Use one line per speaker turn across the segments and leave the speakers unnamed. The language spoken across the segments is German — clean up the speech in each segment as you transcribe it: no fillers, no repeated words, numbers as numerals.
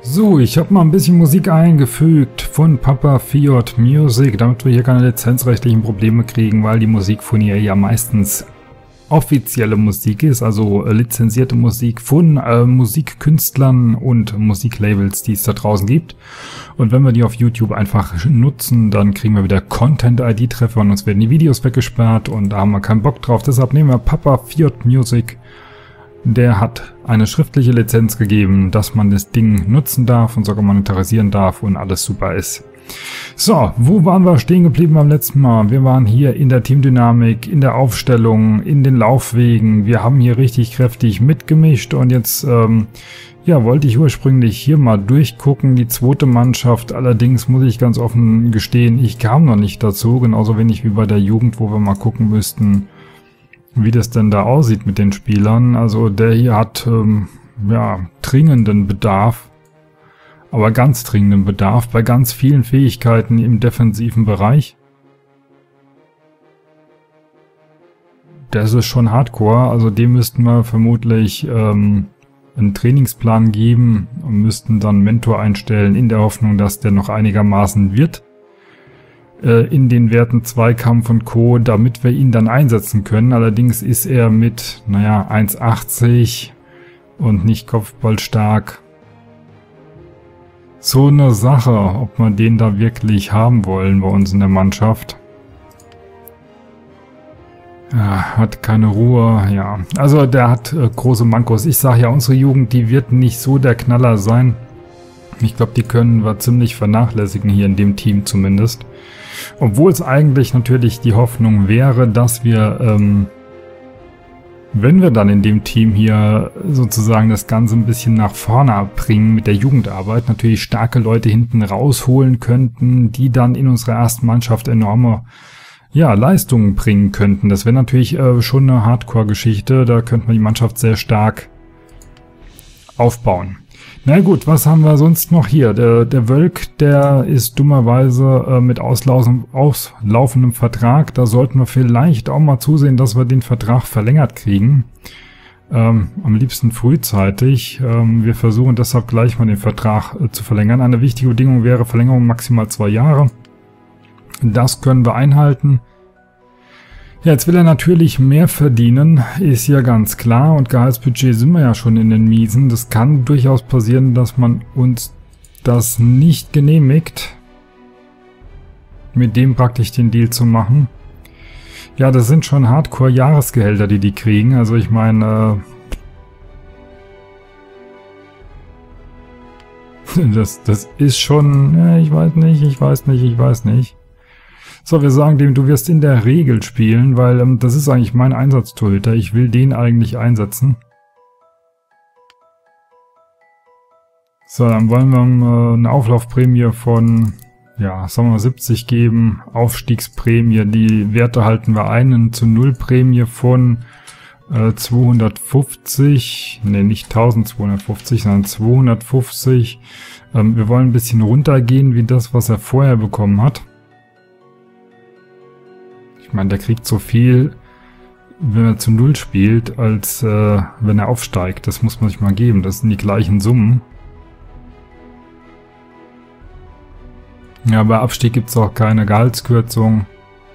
So, ich habe mal ein bisschen Musik eingefügt von Papa Fiat Music, damit wir hier keine lizenzrechtlichen Probleme kriegen, weil die Musik von ihr ja meistens offizielle Musik ist, also lizenzierte Musik von Musikkünstlern und Musiklabels, die es da draußen gibt. Und wenn wir die auf YouTube einfach nutzen, dann kriegen wir wieder Content-ID-Treffer und uns werden die Videos weggesperrt und da haben wir keinen Bock drauf. Deshalb nehmen wir Papa Fiat Music. Der hat eine schriftliche Lizenz gegeben, dass man das Ding nutzen darf und sogar monetarisieren darf und alles super ist. So, wo waren wir stehen geblieben beim letzten Mal? Wir waren hier in der Teamdynamik, in der Aufstellung, in den Laufwegen. Wir haben hier richtig kräftig mitgemischt und jetzt wollte ich ursprünglich hier mal durchgucken, die zweite Mannschaft. Allerdings muss ich ganz offen gestehen, ich kam noch nicht dazu, genauso wenig wie bei der Jugend, wo wir mal gucken müssten, wie das denn da aussieht mit den Spielern. Also der hier hat dringenden Bedarf, aber ganz dringenden Bedarf bei ganz vielen Fähigkeiten im defensiven Bereich. Das ist schon Hardcore, also dem müssten wir vermutlich einen Trainingsplan geben und müssten dann einen Mentor einstellen, in der Hoffnung, dass der noch einigermaßen wird in den Werten Zweikampf und Co., damit wir ihn dann einsetzen können. Allerdings ist er mit, 1,80 und nicht kopfballstark. So eine Sache, ob wir den da wirklich haben wollen bei uns in der Mannschaft. Ja, hat keine Ruhe, ja. Also der hat große Mankos. Ich sage ja, unsere Jugend, die wird nicht so der Knaller sein. Ich glaube, die können wir ziemlich vernachlässigen hier in dem Team zumindest. Obwohl es eigentlich natürlich die Hoffnung wäre, dass wir, wenn wir dann in dem Team hier sozusagen das Ganze ein bisschen nach vorne bringen mit der Jugendarbeit, natürlich starke Leute hinten rausholen könnten, die dann in unserer ersten Mannschaft enorme Leistungen bringen könnten. Das wäre natürlich schon eine Hardcore-Geschichte, da könnte man die Mannschaft sehr stark aufbauen. Na gut, was haben wir sonst noch hier? Der Wölk, der ist dummerweise mit auslaufendem Vertrag. Da sollten wir vielleicht auch mal zusehen, dass wir den Vertrag verlängert kriegen. Am liebsten frühzeitig. Wir versuchen deshalb gleich mal den Vertrag zu verlängern. Eine wichtige Bedingung wäre Verlängerung maximal 2 Jahre. Das können wir einhalten. Ja, jetzt will er natürlich mehr verdienen, ist ja ganz klar, und Gehaltsbudget sind wir ja schon in den Miesen. Das kann durchaus passieren, dass man uns das nicht genehmigt, mit dem praktisch den Deal zu machen. Ja, das sind schon Hardcore-Jahresgehälter, die kriegen, also ich meine, das ist schon, ich weiß nicht. So, wir sagen dem, du wirst in der Regel spielen, weil das ist eigentlich mein Einsatztorhüter. Ich will den eigentlich einsetzen. So, dann wollen wir ihm eine Auflaufprämie von, sagen wir mal 70 geben. Aufstiegsprämie, die Werte halten wir ein. Eine zu 0 Prämie von 250, nicht 1250, sondern 250. Wir wollen ein bisschen runtergehen, wie das, was er vorher bekommen hat. Ich meine, der kriegt so viel, wenn er zu 0 spielt, als wenn er aufsteigt. Das muss man sich mal geben. Das sind die gleichen Summen. Ja, bei Abstieg gibt es auch keine Gehaltskürzung.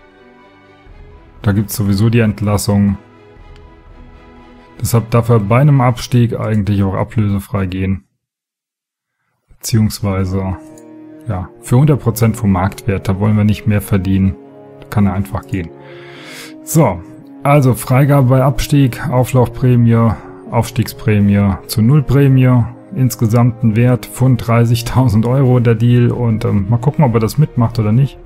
Da gibt es sowieso die Entlassung. Deshalb darf er bei einem Abstieg eigentlich auch ablösefrei gehen. Beziehungsweise, für 100% vom Marktwert. Da wollen wir nicht mehr verdienen. Kann er einfach gehen. So, also Freigabe bei Abstieg, Auflaufprämie, Aufstiegsprämie zu 0 Prämie, insgesamt ein Wert von 30.000 € der Deal und mal gucken, ob er das mitmacht oder nicht.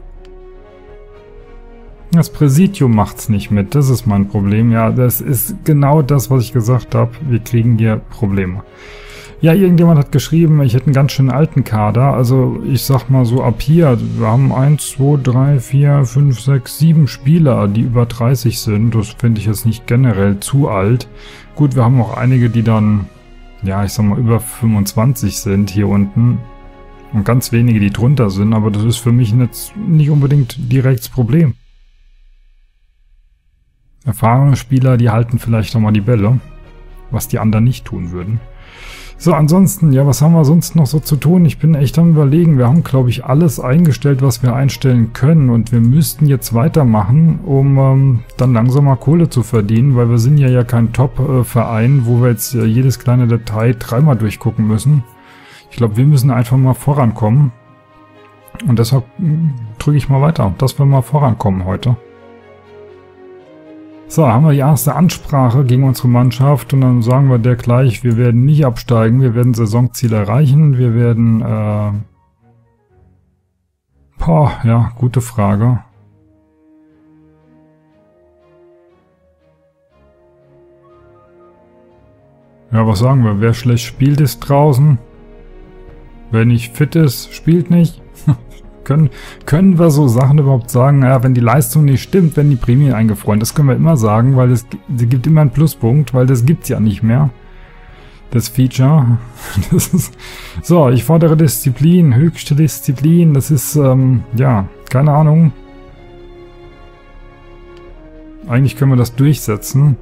Das Präsidium macht's nicht mit, das ist mein Problem. Ja, das ist genau das, was ich gesagt habe. Wir kriegen hier Probleme. Ja, irgendjemand hat geschrieben, ich hätte einen ganz schön alten Kader. Also ich sag mal so ab hier, wir haben 1, 2, 3, 4, 5, 6, 7 Spieler, die über 30 sind. Das finde ich jetzt nicht generell zu alt. Gut, wir haben auch einige, die dann, ich sag mal über 25 sind hier unten. Und ganz wenige, die drunter sind. Aber das ist für mich jetzt nicht unbedingt direkt das Problem. Erfahrene Spieler, die halten vielleicht nochmal die Bälle, was die anderen nicht tun würden. So, ansonsten, ja, was haben wir sonst noch so zu tun? Ich bin echt am Überlegen. Wir haben, glaube ich, alles eingestellt, was wir einstellen können. Und wir müssten jetzt weitermachen, um dann langsam mal Kohle zu verdienen, weil wir sind ja kein Top-Verein, wo wir jetzt jedes kleine Detail dreimal durchgucken müssen. Ich glaube, wir müssen einfach mal vorankommen. Und deshalb drücke ich mal weiter, dass wir mal vorankommen heute. So, haben wir die erste Ansprache gegen unsere Mannschaft und dann sagen wir der gleich, wir werden nicht absteigen, wir werden Saisonziel erreichen, wir werden, ja, gute Frage. Ja, was sagen wir, wer schlecht spielt, ist draußen. Wer nicht fit ist, spielt nicht. Können wir so Sachen überhaupt sagen? Ja, wenn die Leistung nicht stimmt, werden die Prämien eingefroren. Das können wir immer sagen, weil es gibt immer einen Pluspunkt, weil das gibt's ja nicht mehr. Das Feature. Das ist, so, ich fordere Disziplin, höchste Disziplin. Das ist, ja, keine Ahnung. Eigentlich können wir das durchsetzen.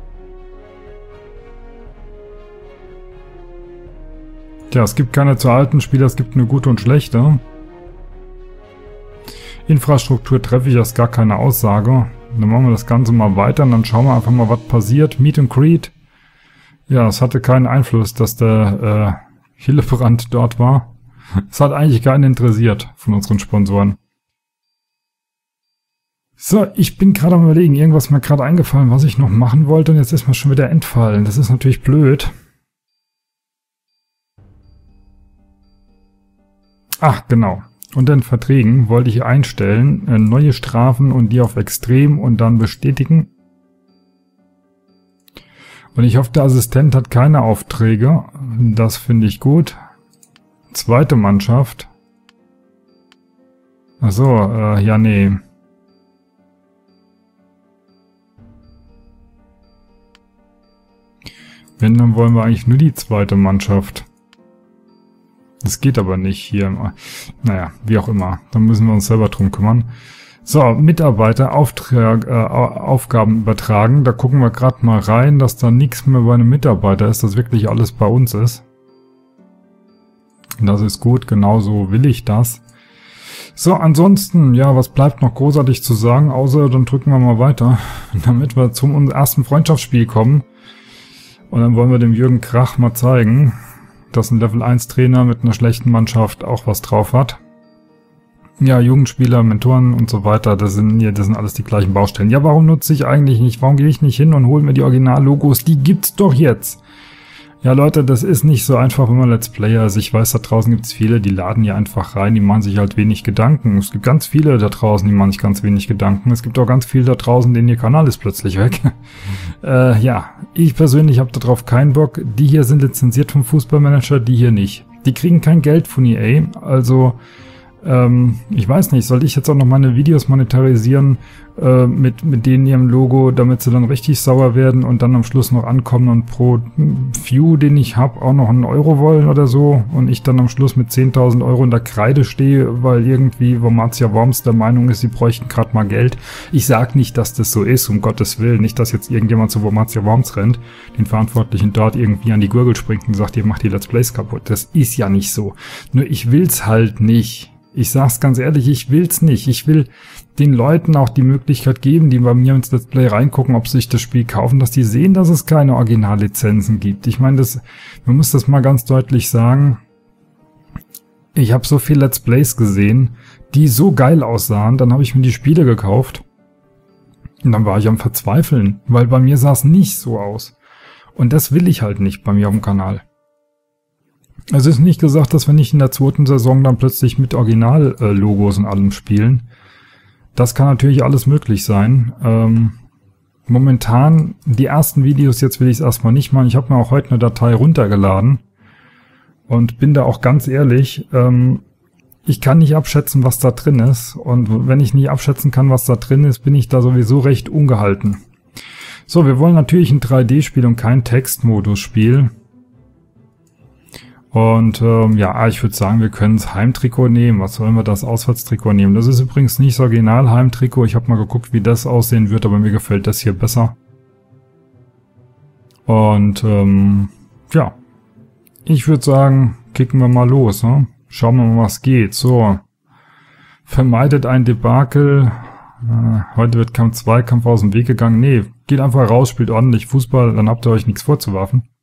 Tja, es gibt keine zu alten Spieler, es gibt nur gute und schlechte. Infrastruktur treffe ich erst gar keine Aussage. Dann machen wir das Ganze mal weiter und dann schauen wir einfach mal, was passiert. Meet and Greet. Ja, es hatte keinen Einfluss, dass der Hillebrand dort war. Es hat eigentlich keinen interessiert von unseren Sponsoren. So, ich bin gerade am Überlegen, irgendwas ist mir gerade eingefallen, was ich noch machen wollte und jetzt ist mir schon wieder entfallen. Das ist natürlich blöd. Ach, genau. Unter den Verträgen wollte ich einstellen, neue Strafen und die auf extrem und dann bestätigen. Und ich hoffe, der Assistent hat keine Aufträge. Das finde ich gut. Zweite Mannschaft. Achso, ja, nee. Wenn, dann wollen wir eigentlich nur die zweite Mannschaft. Das geht aber nicht hier. Naja, wie auch immer. Dann müssen wir uns selber drum kümmern. So, Mitarbeiter, Aufgaben übertragen. Da gucken wir gerade mal rein, dass da nichts mehr bei einem Mitarbeiter ist, dass wirklich alles bei uns ist. Das ist gut, genauso will ich das. So, ansonsten, ja, was bleibt noch großartig zu sagen, außer dann drücken wir mal weiter, damit wir zum ersten Freundschaftsspiel kommen. Und dann wollen wir dem Jürgen Krach mal zeigen, dass ein Level 1 Trainer mit einer schlechten Mannschaft auch was drauf hat. Ja, Jugendspieler, Mentoren und so weiter, das sind alles die gleichen Baustellen. Ja, warum nutze ich eigentlich nicht? Warum gehe ich nicht hin und hole mir die Original-Logos? Die gibt's doch jetzt. Ja, Leute, das ist nicht so einfach, wenn man Let's Player ist. Ich weiß, da draußen gibt's viele, die laden hier einfach rein, die machen sich halt wenig Gedanken. Es gibt ganz viele da draußen, die machen sich ganz wenig Gedanken. Es gibt auch ganz viele da draußen, denen ihr Kanal ist plötzlich weg. Ja, ich persönlich habe darauf keinen Bock. Die hier sind lizenziert vom Fußballmanager, die hier nicht. Die kriegen kein Geld von EA, also ich weiß nicht, soll ich jetzt auch noch meine Videos monetarisieren mit denen ihrem Logo, damit sie dann richtig sauer werden und dann am Schluss noch ankommen und pro View, den ich habe, auch noch einen Euro wollen oder so und ich dann am Schluss mit 10.000 Euro in der Kreide stehe, weil irgendwie Wormatia Worms der Meinung ist, sie bräuchten gerade mal Geld. Ich sag nicht, dass das so ist, um Gottes Willen, nicht, dass jetzt irgendjemand zu Wormatia Worms rennt, den Verantwortlichen dort irgendwie an die Gurgel springt und sagt, ihr macht die Let's Plays kaputt. Das ist ja nicht so. Nur ich will's halt nicht. Ich sag's ganz ehrlich, ich will's nicht. Ich will den Leuten auch die Möglichkeit geben, die bei mir ins Let's Play reingucken, ob sie sich das Spiel kaufen, dass die sehen, dass es keine Originallizenzen gibt. Ich meine, man muss das mal ganz deutlich sagen. Ich habe so viele Let's Plays gesehen, die so geil aussahen, dann habe ich mir die Spiele gekauft und dann war ich am Verzweifeln, weil bei mir sah es nicht so aus. Und das will ich halt nicht bei mir auf dem Kanal. Es ist nicht gesagt, dass wir nicht in der zweiten Saison dann plötzlich mit Original-Logos und allem spielen. Das kann natürlich alles möglich sein. Momentan, die ersten Videos, jetzt will ich es erstmal nicht machen. Ich habe mir auch heute eine Datei runtergeladen und bin da auch ganz ehrlich, ich kann nicht abschätzen, was da drin ist. Und wenn ich nicht abschätzen kann, was da drin ist, bin ich da sowieso recht ungehalten. So, wir wollen natürlich ein 3D-Spiel und kein Textmodus-Spiel. Und ja, ich würde sagen, wir können das Heimtrikot nehmen. Was sollen wir das Auswärtstrikot nehmen? Das ist übrigens nicht das Original-Heimtrikot. Ich habe mal geguckt, wie das aussehen wird, aber mir gefällt das hier besser. Und ja, ich würde sagen, kicken wir mal los. Ne? Schauen wir mal, was geht. So, vermeidet ein Debakel. Heute wird kein Zweikampf aus dem Weg gegangen. Nee, geht einfach raus, spielt ordentlich Fußball, dann habt ihr euch nichts vorzuwerfen.